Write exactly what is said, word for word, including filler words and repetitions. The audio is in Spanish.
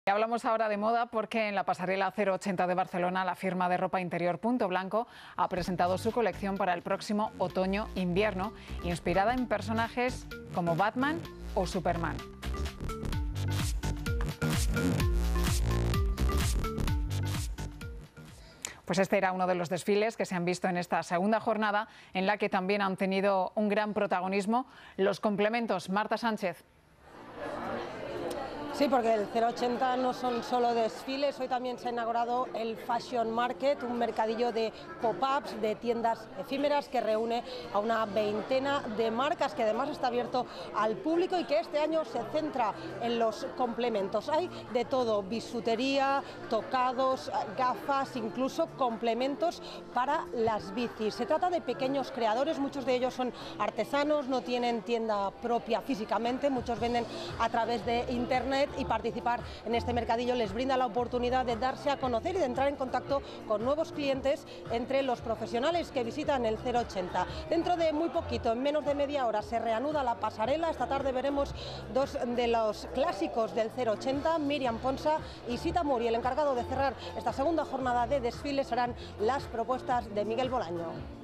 Hablamos ahora de moda porque en la pasarela cero ochenta de Barcelona la firma de ropa interior Punto Blanco ha presentado su colección para el próximo otoño-invierno, inspirada en personajes como Batman o Superman. Pues este era uno de los desfiles que se han visto en esta segunda jornada, en la que también han tenido un gran protagonismo los complementos. Marta Sánchez. Sí, porque el cero ochenta no son solo desfiles, hoy también se ha inaugurado el Fashion Market, un mercadillo de pop-ups, de tiendas efímeras que reúne a una veintena de marcas, que además está abierto al público y que este año se centra en los complementos. Hay de todo: bisutería, tocados, gafas, incluso complementos para las bicis. Se trata de pequeños creadores, muchos de ellos son artesanos, no tienen tienda propia físicamente, muchos venden a través de internet, y participar en este mercadillo les brinda la oportunidad de darse a conocer y de entrar en contacto con nuevos clientes entre los profesionales que visitan el cero ochenta. Dentro de muy poquito, en menos de media hora, se reanuda la pasarela. Esta tarde veremos dos de los clásicos del cero ochenta, Miriam Ponsa y Sita Muri. El encargado de cerrar esta segunda jornada de desfiles serán las propuestas de Miguel Bolaño.